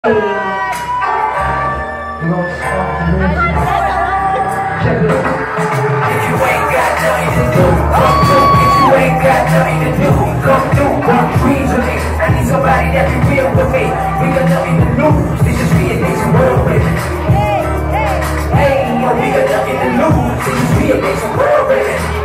We're gonna start the music. Check it out. If you ain't got nothing to do, come through. If you ain't got nothing to do, come through. Walk trees with me. I need somebody that be real with me. We got nothing to lose. This is reinvention world living. Hey, yo, we got nothing to lose. This is reinvention world living.